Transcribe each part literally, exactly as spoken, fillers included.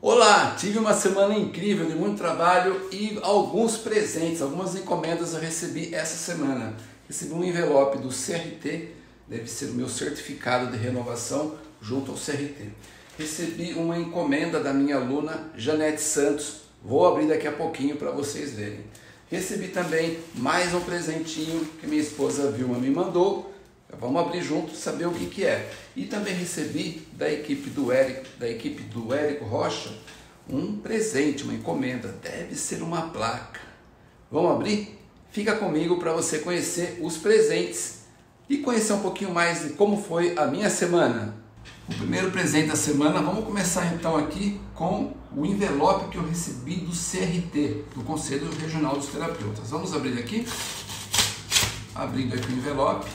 Olá, tive uma semana incrível de muito trabalho e alguns presentes, algumas encomendas eu recebi essa semana. Recebi um envelope do C R T, deve ser o meu certificado de renovação junto ao C R T. Recebi uma encomenda da minha aluna Janete Santos, vou abrir daqui a pouquinho para vocês verem. Recebi também mais um presentinho que minha esposa Vilma me mandou. Vamos abrir juntos, saber o que que é. E também recebi da equipe do Érico, da equipe do Érico Rocha, um presente, uma encomenda. Deve ser uma placa. Vamos abrir? Fica comigo para você conhecer os presentes e conhecer um pouquinho mais de como foi a minha semana. O primeiro presente da semana, vamos começar então aqui com o envelope que eu recebi do C R T, do Conselho Regional dos Terapeutas. Vamos abrir aqui. Abrindo aqui o envelope.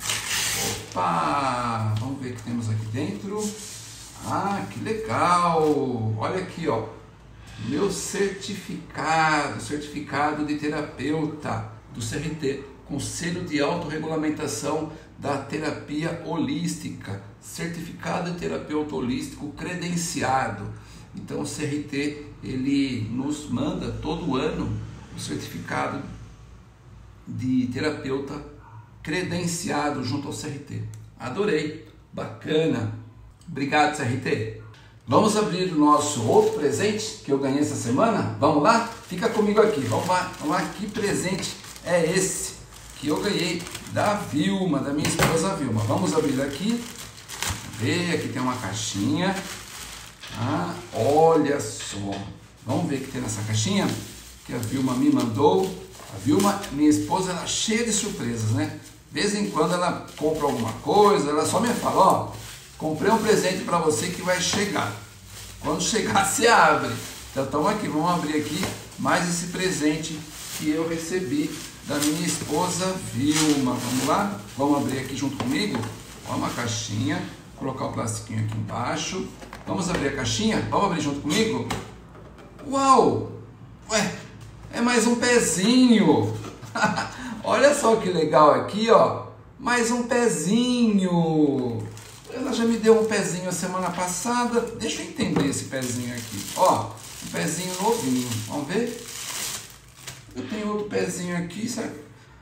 Opa! Vamos ver o que temos aqui dentro. Ah, que legal! Olha aqui, ó. Meu certificado, certificado de terapeuta do C R T, Conselho de Autorregulamentação da Terapia Holística, certificado de terapeuta holístico credenciado. Então o C R T, ele nos manda todo ano o certificado de terapeuta credenciado junto ao C R T. Adorei, bacana. Obrigado, C R T. Vamos abrir o nosso outro presente que eu ganhei essa semana? Vamos lá? Fica comigo aqui. Vamos lá, vamos lá. Que presente é esse que eu ganhei da Vilma, da minha esposa Vilma? Vamos abrir aqui. Ver, aqui tem uma caixinha. Ah, olha só. Vamos ver o que tem nessa caixinha que a Vilma me mandou. A Vilma, minha esposa, ela é cheia de surpresas, né? De vez em quando ela compra alguma coisa, ela só me fala, ó, comprei um presente para você que vai chegar. Quando chegar, você abre. Então, estamos aqui, vamos abrir aqui mais esse presente que eu recebi da minha esposa Vilma. Vamos lá? Vamos abrir aqui junto comigo. Ó, uma caixinha, colocar o plastiquinho aqui embaixo. Vamos abrir a caixinha? Vamos abrir junto comigo? Uau! Ué, é mais um pezinho! Olha só que legal aqui, ó, mais um pezinho. Ela já me deu um pezinho a semana passada. Deixa eu entender esse pezinho aqui. Ó, um pezinho novinho. Vamos ver? Eu tenho outro pezinho aqui, sabe?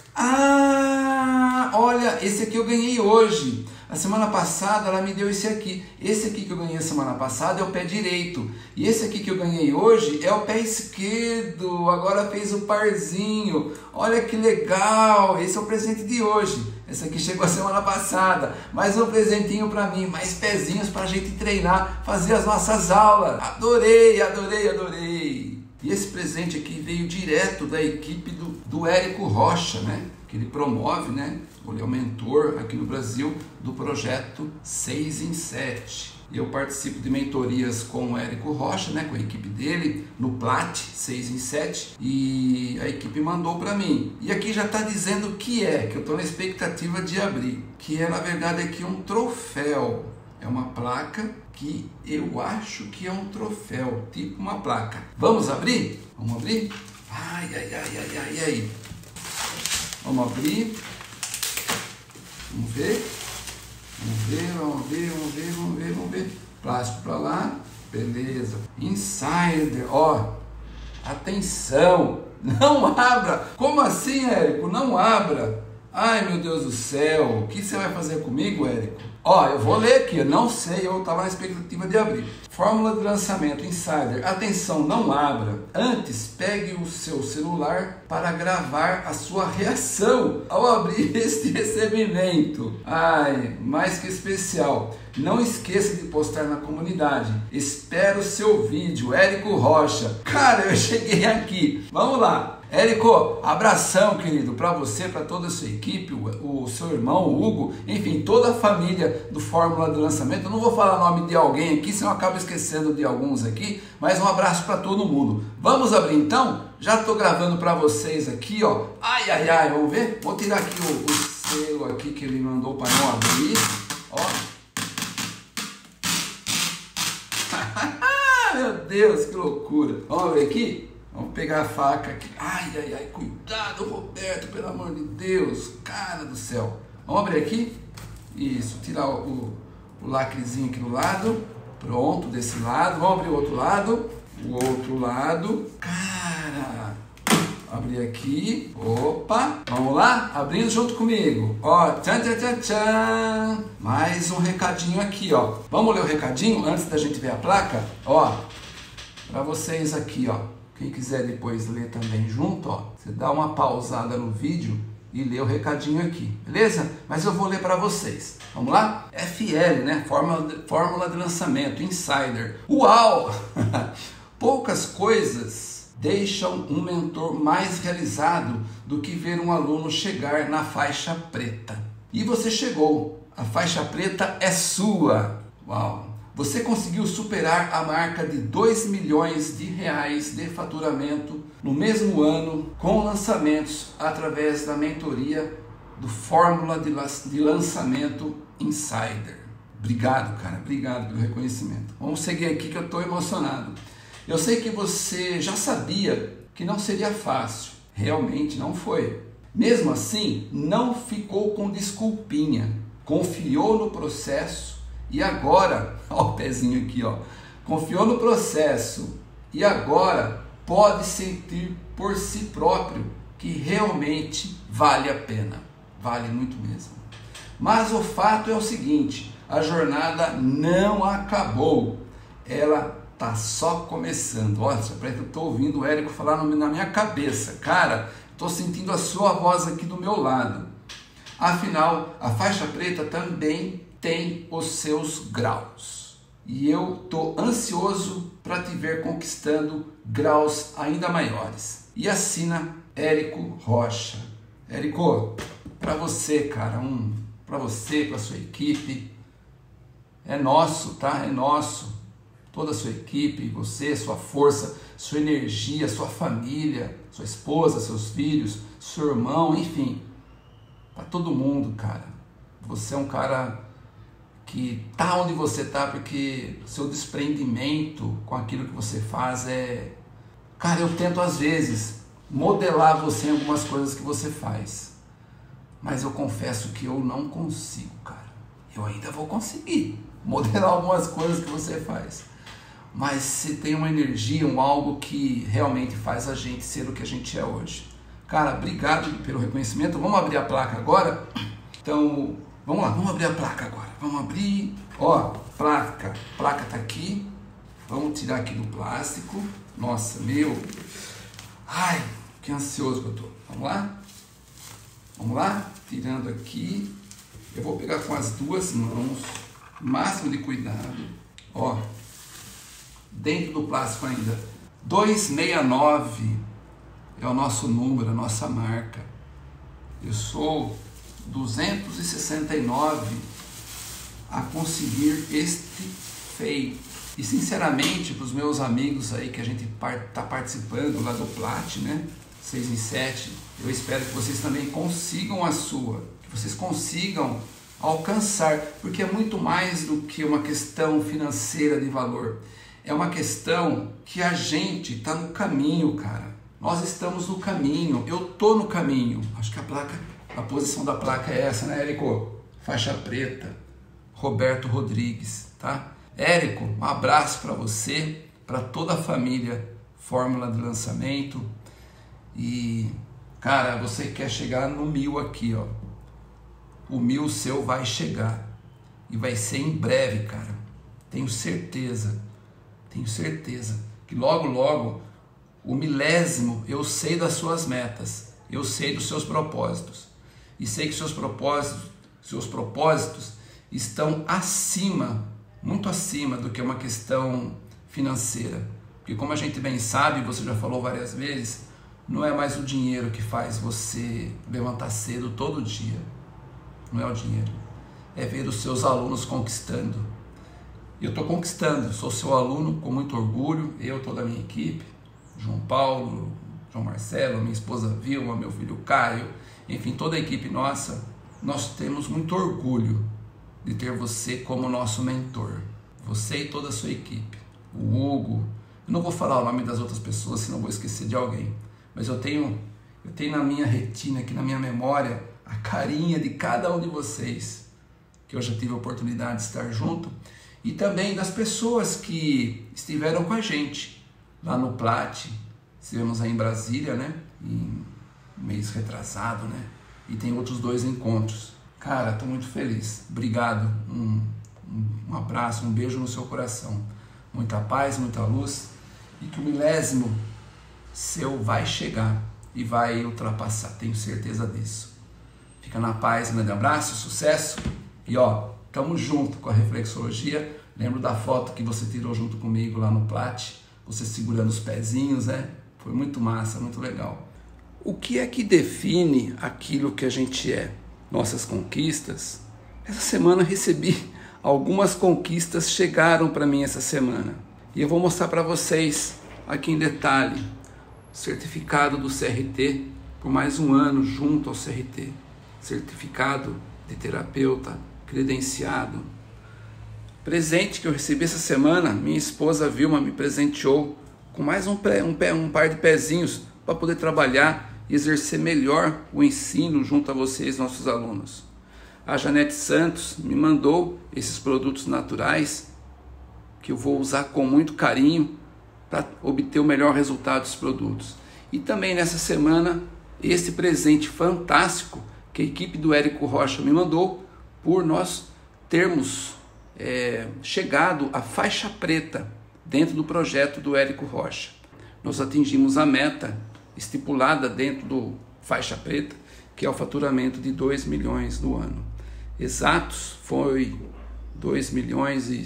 Ah, olha, esse aqui eu ganhei hoje. A semana passada ela me deu esse aqui. Esse aqui que eu ganhei a semana passada é o pé direito. E esse aqui que eu ganhei hoje é o pé esquerdo. Agora fez o parzinho. Olha que legal. Esse é o presente de hoje. Esse aqui chegou a semana passada. Mais um presentinho para mim. Mais pezinhos para a gente treinar, fazer as nossas aulas. Adorei, adorei, adorei. E esse presente aqui veio direto da equipe do, do Érico Rocha, né? Que ele promove, né? Ele é o mentor aqui no Brasil do projeto seis em sete. Eu participo de mentorias com o Érico Rocha, né? Com a equipe dele, no Plat seis em sete. E a equipe mandou para mim. E aqui já está dizendo o que é, que eu estou na expectativa de abrir. Que é, na verdade, aqui um troféu. É uma placa que eu acho que é um troféu, tipo uma placa. Vamos abrir? Vamos abrir? Ai, ai, ai, ai, ai, ai. Vamos abrir. Vamos ver. Vamos ver, vamos ver, vamos ver, vamos ver, vamos ver. Plástico para lá. Beleza. Insider, ó. Atenção. Não abra. Como assim, Érico? Não abra. Ai, meu Deus do céu. O que você vai fazer comigo, Érico? Ó, eu vou ler aqui, eu não sei, eu estava na expectativa de abrir. Fórmula de lançamento, Insider. Atenção, não abra. Antes, pegue o seu celular para gravar a sua reação ao abrir este recebimento. Ai, mais que especial. Não esqueça de postar na comunidade. Espero o seu vídeo, Érico Rocha. Cara, eu cheguei aqui. Vamos lá. Érico, abração, querido, para você, para toda a sua equipe, o, o seu irmão, o Hugo, enfim, toda a família do Fórmula do Lançamento. Eu não vou falar o nome de alguém aqui, senão eu acabo esquecendo de alguns aqui, mas um abraço para todo mundo. Vamos abrir então? Já estou gravando para vocês aqui, ó. Ai, ai, ai, vamos ver? Vou tirar aqui o, o selo aqui que ele mandou para não abrir, ó. Meu Deus, que loucura. Vamos ver aqui? Vamos pegar a faca aqui. Ai, ai, ai, cuidado, Roberto, pelo amor de Deus. Cara do céu. Vamos abrir aqui? Isso, tirar o, o lacrezinho aqui do lado. Pronto, desse lado. Vamos abrir o outro lado. O outro lado. Cara, abrir aqui. Opa, vamos lá? Abrindo junto comigo. Ó, tchan, tchan, tchan, tchan. Mais um recadinho aqui, ó. Vamos ler o recadinho antes da gente ver a placa? Ó, para vocês aqui, ó. Quem quiser depois ler também junto, ó. Você dá uma pausada no vídeo e lê o recadinho aqui, beleza? Mas eu vou ler para vocês. Vamos lá? F L, né? Fórmula de, fórmula de lançamento, Insider. Uau! Poucas coisas deixam um mentor mais realizado do que ver um aluno chegar na faixa preta. E você chegou. A faixa preta é sua. Uau! Você conseguiu superar a marca de dois milhões de reais de faturamento no mesmo ano com lançamentos através da mentoria do Fórmula de Lançamento Insider. Obrigado, cara. Obrigado pelo reconhecimento. Vamos seguir aqui que eu estou emocionado. Eu sei que você já sabia que não seria fácil. Realmente não foi. Mesmo assim, não ficou com desculpinha. Confiou no processo. E agora, ó o pezinho aqui, ó, confiou no processo e agora pode sentir por si próprio que realmente vale a pena, vale muito mesmo. Mas o fato é o seguinte, a jornada não acabou, ela tá só começando. Olha, eu tô ouvindo o Érico falar na minha cabeça, cara, tô sentindo a sua voz aqui do meu lado. Afinal, a faixa preta também tem os seus graus. E eu tô ansioso para te ver conquistando graus ainda maiores. E assina Érico Rocha. Érico, para você, cara, um, para você, para sua equipe, é nosso, tá? É nosso. Toda a sua equipe, você, sua força, sua energia, sua família, sua esposa, seus filhos, seu irmão, enfim, para todo mundo, cara. Você é um cara que tá onde você tá porque seu desprendimento com aquilo que você faz é... Cara, eu tento às vezes modelar você em algumas coisas que você faz, mas eu confesso que eu não consigo, cara. Eu ainda vou conseguir modelar algumas coisas que você faz, mas você tem uma energia, um algo que realmente faz a gente ser o que a gente é hoje. Cara, obrigado pelo reconhecimento. Vamos abrir a placa agora? Então... Vamos lá, vamos abrir a placa agora. Vamos abrir. Ó, placa. Placa tá aqui. Vamos tirar aqui do plástico. Nossa, meu. Ai, que ansioso que eu tô. Vamos lá? Vamos lá? Tirando aqui. Eu vou pegar com as duas mãos. Máximo de cuidado. Ó. Dentro do plástico ainda. duzentos e sessenta e nove é o nosso número, a nossa marca. Eu sou duzentos e sessenta e nove a conseguir este feito. E sinceramente, para os meus amigos aí que a gente está participando lá do Plat, né? seis em sete, eu espero que vocês também consigam a sua, que vocês consigam alcançar, porque é muito mais do que uma questão financeira de valor. É uma questão que a gente está no caminho, cara. Nós estamos no caminho, eu tô no caminho. Acho que a placa, a posição da placa é essa, né, Érico? Faixa preta, Roberto Rodrigues, tá? Érico, um abraço para você, para toda a família Fórmula de Lançamento. E, cara, você quer chegar no mil aqui, ó. O mil seu vai chegar. E vai ser em breve, cara. Tenho certeza, tenho certeza que logo, logo, o milésimo, eu sei das suas metas, eu sei dos seus propósitos. E sei que seus propósitos, seus propósitos estão acima, muito acima do que uma questão financeira. Porque como a gente bem sabe, você já falou várias vezes, não é mais o dinheiro que faz você levantar cedo todo dia. Não é o dinheiro. É ver os seus alunos conquistando. Eu estou conquistando, sou seu aluno com muito orgulho, eu, toda a minha equipe, João Paulo, João Marcelo, minha esposa Vilma, meu filho Caio, enfim, toda a equipe nossa, nós temos muito orgulho de ter você como nosso mentor. Você e toda a sua equipe. O Hugo, eu não vou falar o nome das outras pessoas, senão vou esquecer de alguém. Mas eu tenho, eu tenho na minha retina, aqui na minha memória, a carinha de cada um de vocês, que eu já tive a oportunidade de estar junto. e também das pessoas que estiveram com a gente lá no Plat. Estivemos aí em Brasília, né? Em mês retrasado, né? E tem outros dois encontros. Cara, estou muito feliz. Obrigado. Um, um, um abraço, um beijo no seu coração. Muita paz, muita luz. E que o milésimo seu vai chegar e vai ultrapassar. Tenho certeza disso. Fica na paz, um grande abraço, sucesso. E ó, tamo junto com a reflexologia. Lembro da foto que você tirou junto comigo lá no Plat. Você segurando os pezinhos, né? Foi muito massa, muito legal. O que é que define aquilo que a gente é? Nossas conquistas? Essa semana recebi algumas conquistas, chegaram para mim essa semana. E eu vou mostrar para vocês aqui em detalhe. Certificado do C R T por mais um ano junto ao C R T. Certificado de terapeuta credenciado. Presente que eu recebi essa semana, minha esposa Vilma me presenteou com mais um, pé, um, pé, um par de pezinhos para poder trabalhar e exercer melhor o ensino junto a vocês, nossos alunos. A Janete Santos me mandou esses produtos naturais que eu vou usar com muito carinho para obter o melhor resultado dos produtos. E também nessa semana, esse presente fantástico que a equipe do Érico Rocha me mandou por nós termos é, chegado à faixa preta dentro do projeto do Érico Rocha. Nós atingimos a meta estipulada dentro do faixa preta, que é o faturamento de dois milhões no ano. Exatos foi dois milhões e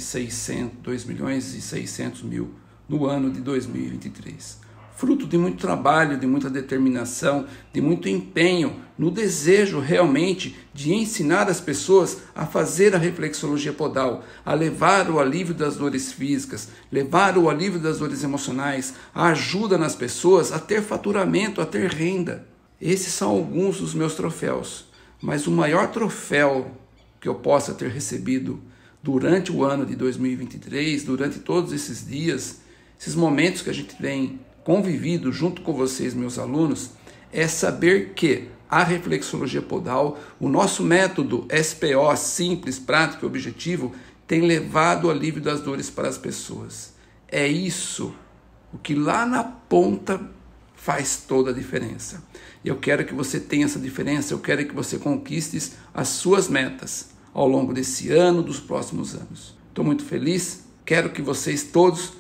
seiscentos mil no ano de dois mil e vinte e três. Fruto de muito trabalho, de muita determinação, de muito empenho, no desejo realmente de ensinar as pessoas a fazer a reflexologia podal, a levar o alívio das dores físicas, levar o alívio das dores emocionais, a ajuda nas pessoas a ter faturamento, a ter renda. Esses são alguns dos meus troféus, mas o maior troféu que eu possa ter recebido durante o ano de dois mil e vinte e três, durante todos esses dias, esses momentos que a gente tem convivido junto com vocês, meus alunos, é saber que a reflexologia podal, o nosso método S P O, simples, prático e objetivo, tem levado o alívio das dores para as pessoas. É isso o que lá na ponta faz toda a diferença. Eu quero que você tenha essa diferença, eu quero que você conquiste as suas metas ao longo desse ano, dos próximos anos. Estou muito feliz, quero que vocês todos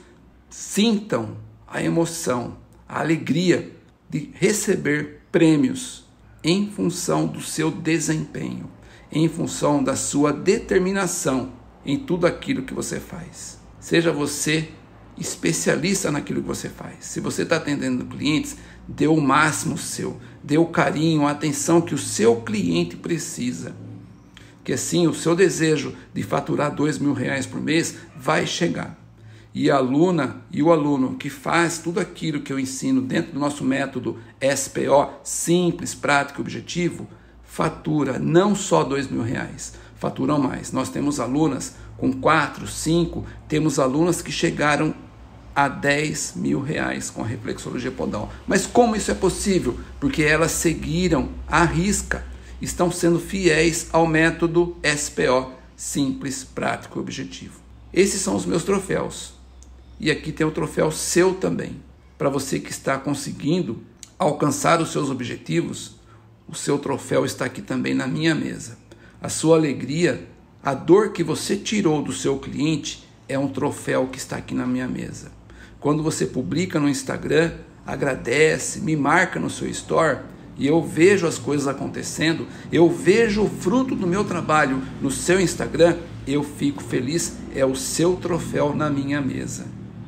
sintam a emoção, a alegria de receber prêmios em função do seu desempenho, em função da sua determinação em tudo aquilo que você faz. Seja você especialista naquilo que você faz. Se você está atendendo clientes, dê o máximo seu, dê o carinho, a atenção que o seu cliente precisa. Que assim o seu desejo de faturar dois mil reais por mês vai chegar. E a aluna e o aluno que faz tudo aquilo que eu ensino dentro do nosso método S P O, simples, prático e objetivo, fatura não só dois mil reais, faturam mais. Nós temos alunas com quatro, cinco, temos alunas que chegaram a dez mil reais com a reflexologia podal. Mas como isso é possível? Porque elas seguiram à risca, estão sendo fiéis ao método S P O, simples, prático e objetivo. Esses são os meus troféus. E aqui tem o troféu seu também. Para você que está conseguindo alcançar os seus objetivos, o seu troféu está aqui também na minha mesa. A sua alegria, a dor que você tirou do seu cliente é um troféu que está aqui na minha mesa. Quando você publica no Instagram, agradece, me marca no seu store e eu vejo as coisas acontecendo, eu vejo o fruto do meu trabalho no seu Instagram, eu fico feliz, é o seu troféu na minha mesa.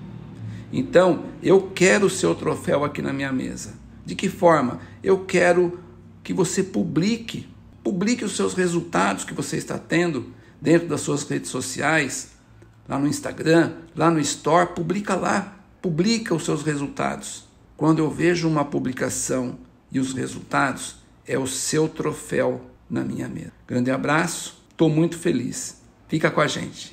Então, eu quero o seu troféu aqui na minha mesa. De que forma? Eu quero que você publique, publique os seus resultados que você está tendo dentro das suas redes sociais, lá no Instagram, lá no Store, publica lá, publica os seus resultados. Quando eu vejo uma publicação e os resultados, é o seu troféu na minha mesa. Grande abraço, estou muito feliz. Fica com a gente.